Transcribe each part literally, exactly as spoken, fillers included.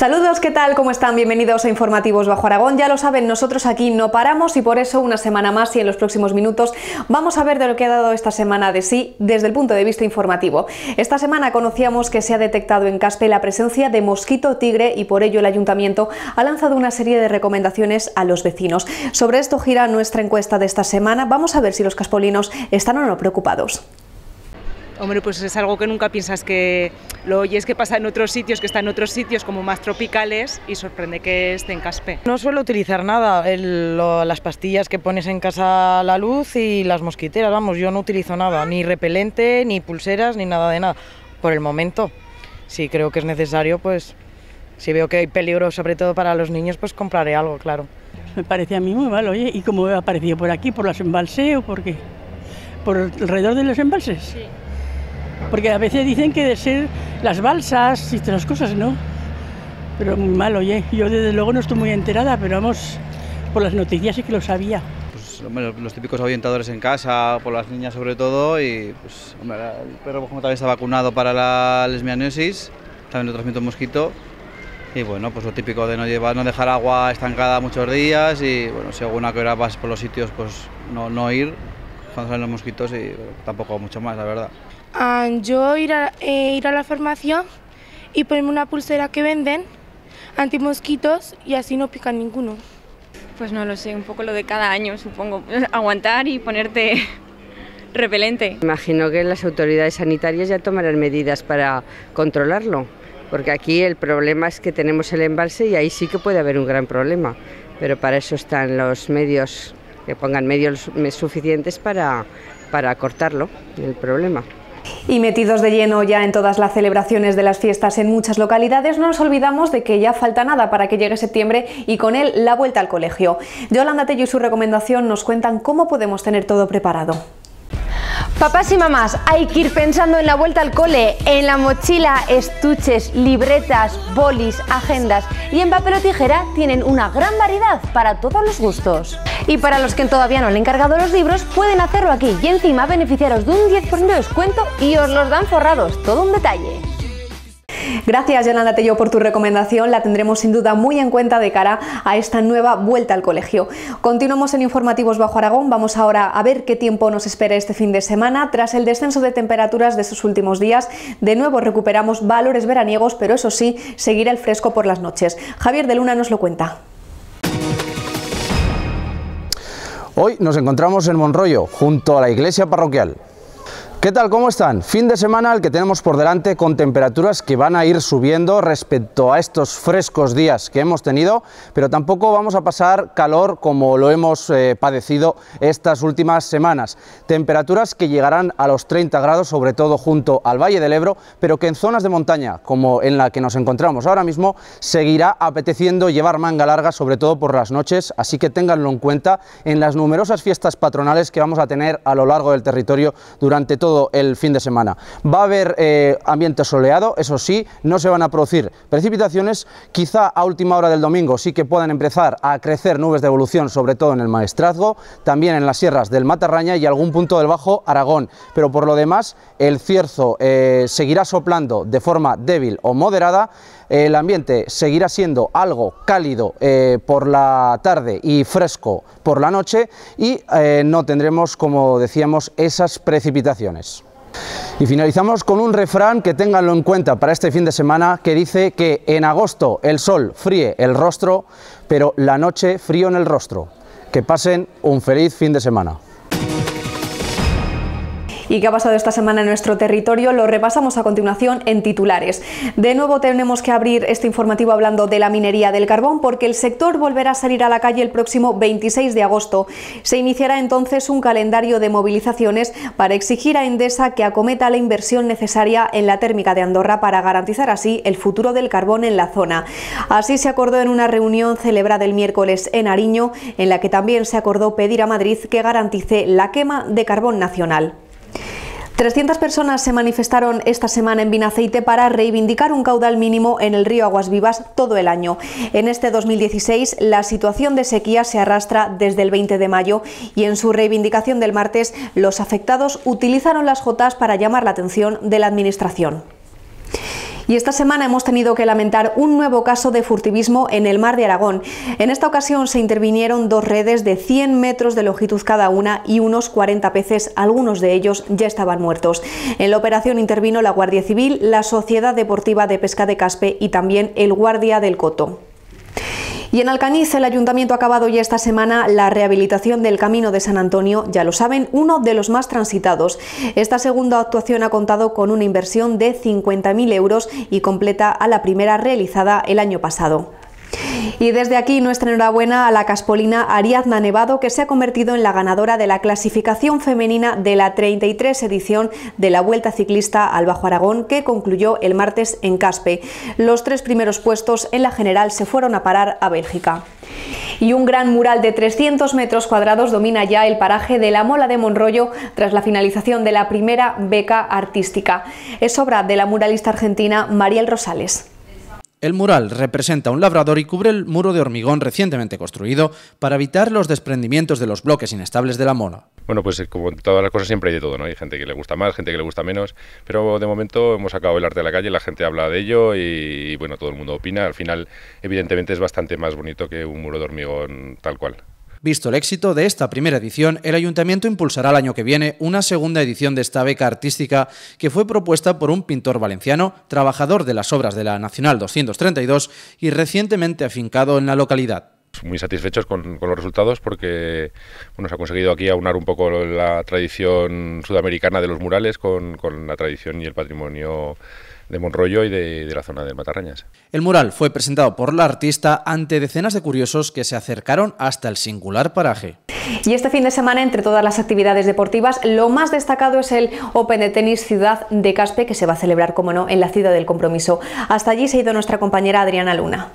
Saludos, ¿qué tal? ¿Cómo están? Bienvenidos a Informativos Bajo Aragón. Ya lo saben, nosotros aquí no paramos y por eso una semana más y en los próximos minutos vamos a ver de lo que ha dado esta semana de sí desde el punto de vista informativo. Esta semana conocíamos que se ha detectado en Caspe la presencia de mosquito tigre y por ello el Ayuntamiento ha lanzado una serie de recomendaciones a los vecinos. Sobre esto gira nuestra encuesta de esta semana. Vamos a ver si los caspolinos están o no preocupados. Hombre, pues es algo que nunca piensas que lo oyes que pasa en otros sitios, que está en otros sitios como más tropicales y sorprende que esté en Caspe. No suelo utilizar nada, el, lo, las pastillas que pones en casa a la luz y las mosquiteras, vamos, yo no utilizo nada, ni repelente, ni pulseras, ni nada de nada, por el momento. Si creo que es necesario, pues si veo que hay peligro, sobre todo para los niños, pues compraré algo, claro. Me parece a mí muy mal, oye, ¿y cómo ha aparecido por aquí, por los embalses o por qué? ¿Por alrededor de los embalses? Sí. Porque a veces dicen que de ser las balsas y otras cosas, ¿no? Pero muy mal, oye, yo desde luego no estoy muy enterada, pero vamos, por las noticias sí que lo sabía. Pues, hombre, los típicos ahuyentadores en casa, por las niñas sobre todo, y pues, hombre, el perro como también está vacunado para la leishmaniasis, también lo transmite un mosquito, y bueno, pues lo típico de no llevar, no dejar agua estancada muchos días, y bueno, si alguna que hora vas por los sitios, pues no, no ir cuando salen los mosquitos, y bueno, tampoco mucho más, la verdad. Ah, yo ir a, eh, ir a la farmacia y ponerme una pulsera que venden antimosquitos y así no pican ninguno. Pues no lo sé, un poco lo de cada año, supongo, aguantar y ponerte repelente. Imagino que las autoridades sanitarias ya tomarán medidas para controlarlo, porque aquí el problema es que tenemos el embalse y ahí sí que puede haber un gran problema, pero para eso están los medios, que pongan medios suficientes para, para cortarlo, el problema. Y metidos de lleno ya en todas las celebraciones de las fiestas en muchas localidades, no nos olvidamos de que ya falta nada para que llegue septiembre y con él la vuelta al colegio. Yolanda Tello y su recomendación nos cuentan cómo podemos tener todo preparado. Papás y mamás, hay que ir pensando en la vuelta al cole, en la mochila, estuches, libretas, bolis, agendas y en papel o tijera tienen una gran variedad para todos los gustos. Y para los que todavía no han encargado los libros, pueden hacerlo aquí y encima beneficiaros de un diez por ciento de descuento y os los dan forrados, todo un detalle. Gracias, Yolanda Tello, por tu recomendación. La tendremos sin duda muy en cuenta de cara a esta nueva vuelta al colegio. Continuamos en Informativos Bajo Aragón. Vamos ahora a ver qué tiempo nos espera este fin de semana. Tras el descenso de temperaturas de estos últimos días, de nuevo recuperamos valores veraniegos, pero eso sí, seguirá el fresco por las noches. Javier de Luna nos lo cuenta. Hoy nos encontramos en Monroyo, junto a la iglesia parroquial. ¿Qué tal? ¿Cómo están? Fin de semana el que tenemos por delante con temperaturas que van a ir subiendo respecto a estos frescos días que hemos tenido, pero tampoco vamos a pasar calor como lo hemos eh, padecido estas últimas semanas. Temperaturas que llegarán a los treinta grados, sobre todo junto al Valle del Ebro, pero que en zonas de montaña, como en la que nos encontramos ahora mismo, seguirá apeteciendo llevar manga larga, sobre todo por las noches, así que ténganlo en cuenta en las numerosas fiestas patronales que vamos a tener a lo largo del territorio durante todo el fin de semana. Va a haber eh, ambiente soleado, eso sí, no se van a producir precipitaciones, quizá a última hora del domingo sí que puedan empezar a crecer nubes de evolución, sobre todo en el Maestrazgo, también en las sierras del Matarraña y algún punto del Bajo Aragón, pero por lo demás el cierzo eh, seguirá soplando de forma débil o moderada. El ambiente seguirá siendo algo cálido eh, por la tarde y fresco por la noche y eh, no tendremos, como decíamos, esas precipitaciones. Y finalizamos con un refrán que ténganlo en cuenta para este fin de semana, que dice que en agosto el sol fríe el rostro, pero la noche frío en el rostro. Que pasen un feliz fin de semana. ¿Y qué ha pasado esta semana en nuestro territorio? Lo repasamos a continuación en titulares. De nuevo tenemos que abrir este informativo hablando de la minería del carbón, porque el sector volverá a salir a la calle el próximo veintiséis de agosto. Se iniciará entonces un calendario de movilizaciones para exigir a Endesa que acometa la inversión necesaria en la térmica de Andorra para garantizar así el futuro del carbón en la zona. Así se acordó en una reunión celebrada el miércoles en Ariño, en la que también se acordó pedir a Madrid que garantice la quema de carbón nacional. trescientas personas se manifestaron esta semana en Vinaceite para reivindicar un caudal mínimo en el río Aguas Vivas todo el año. En este dos mil dieciséis la situación de sequía se arrastra desde el veinte de mayo y en su reivindicación del martes los afectados utilizaron las jotas para llamar la atención de la Administración. Y esta semana hemos tenido que lamentar un nuevo caso de furtivismo en el mar de Aragón. En esta ocasión se intervinieron dos redes de cien metros de longitud cada una y unos cuarenta peces, algunos de ellos ya estaban muertos. En la operación intervino la Guardia Civil, la Sociedad Deportiva de Pesca de Caspe y también el Guardia del Coto. Y en Alcañiz el Ayuntamiento ha acabado ya esta semana la rehabilitación del Camino de San Antonio, ya lo saben, uno de los más transitados. Esta segunda actuación ha contado con una inversión de cincuenta mil euros y completa a la primera realizada el año pasado. Y desde aquí nuestra enhorabuena a la caspolina Ariadna Nevado, que se ha convertido en la ganadora de la clasificación femenina de la treinta y tres edición de la Vuelta Ciclista al Bajo Aragón, que concluyó el martes en Caspe. Los tres primeros puestos en la general se fueron a parar a Bélgica. Y un gran mural de trescientos metros cuadrados domina ya el paraje de la Mola de Monroyo tras la finalización de la primera beca artística. Es obra de la muralista argentina Mariel Rosales. El mural representa un labrador y cubre el muro de hormigón recientemente construido para evitar los desprendimientos de los bloques inestables de la Mola. Bueno, pues como en todas las cosas siempre hay de todo, ¿no? Hay gente que le gusta más, gente que le gusta menos, pero de momento hemos sacado el arte a la calle, la gente habla de ello y, y bueno, todo el mundo opina. Al final, evidentemente, es bastante más bonito que un muro de hormigón tal cual. Visto el éxito de esta primera edición, el Ayuntamiento impulsará el año que viene una segunda edición de esta beca artística que fue propuesta por un pintor valenciano, trabajador de las obras de la Nacional doscientos treinta y dos y recientemente afincado en la localidad. Muy satisfechos con, con los resultados porque bueno, se ha conseguido aquí aunar un poco la tradición sudamericana de los murales con, con la tradición y el patrimonio de Monroyo y de, de la zona de Matarrañas. El mural fue presentado por la artista ante decenas de curiosos que se acercaron hasta el singular paraje. Y este fin de semana, entre todas las actividades deportivas, lo más destacado es el Open de Tenis Ciudad de Caspe, que se va a celebrar, como no, en la Ciudad del Compromiso. Hasta allí se ha ido nuestra compañera Adriana Luna.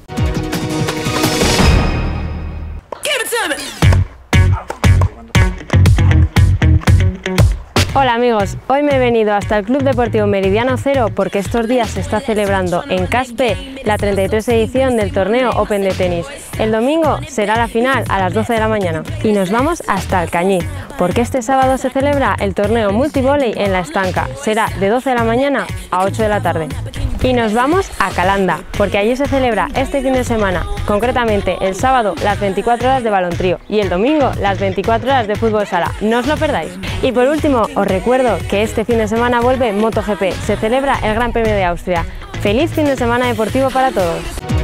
Hola amigos, hoy me he venido hasta el Club Deportivo Meridiano Cero porque estos días se está celebrando en Caspe la treinta y tres edición del torneo Open de tenis. El domingo será la final a las doce de la mañana y nos vamos hasta Alcañiz porque este sábado se celebra el torneo multivóley en La Estanca. Será de doce de la mañana a ocho de la tarde. Y nos vamos a Calanda, porque allí se celebra este fin de semana, concretamente el sábado las veinticuatro horas de balontrío y el domingo las veinticuatro horas de fútbol sala. No os lo perdáis. Y por último, os recuerdo que este fin de semana vuelve MotoGP, se celebra el Gran Premio de Austria. ¡Feliz fin de semana deportivo para todos!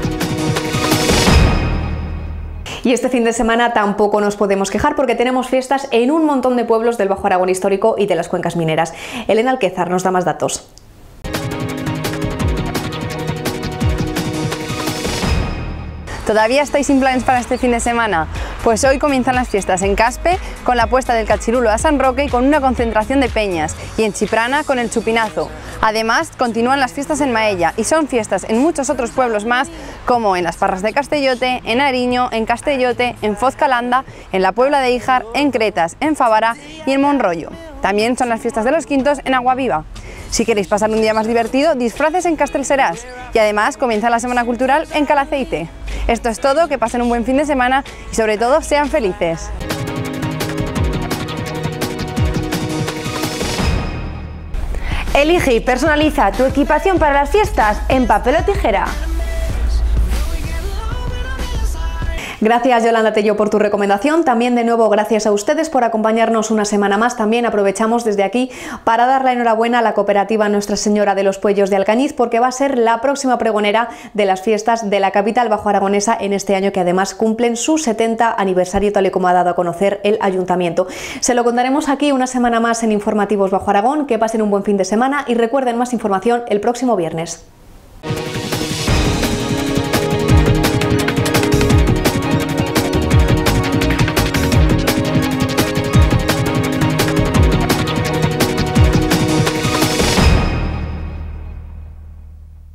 Y este fin de semana tampoco nos podemos quejar porque tenemos fiestas en un montón de pueblos del Bajo Aragón histórico y de las cuencas mineras. Elena Alquézar nos da más datos. ¿Todavía estáis sin planes para este fin de semana? Pues hoy comienzan las fiestas en Caspe con la puesta del cachirulo a San Roque y con una concentración de peñas, y en Chiprana con el chupinazo. Además, continúan las fiestas en Maella y son fiestas en muchos otros pueblos más, como en las Parras de Castellote, en Ariño, en Castellote, en Fozcalanda, en la Puebla de Híjar, en Cretas, en Favara y en Monroyo. También son las fiestas de los Quintos en Aguaviva. Si queréis pasar un día más divertido, disfraces en Castelserás y además comienza la Semana Cultural en Calaceite. Esto es todo, que pasen un buen fin de semana y sobre todo sean felices. Elige y personaliza tu equipación para las fiestas en Papel o Tijera. Gracias Yolanda Tello por tu recomendación, también de nuevo gracias a ustedes por acompañarnos una semana más. También aprovechamos desde aquí para dar la enhorabuena a la cooperativa Nuestra Señora de los Puellos de Alcañiz porque va a ser la próxima pregonera de las fiestas de la capital bajoaragonesa en este año, que además cumplen su setenta aniversario, tal y como ha dado a conocer el Ayuntamiento. Se lo contaremos aquí una semana más en Informativos Bajo Aragón. Que pasen un buen fin de semana y recuerden más información el próximo viernes.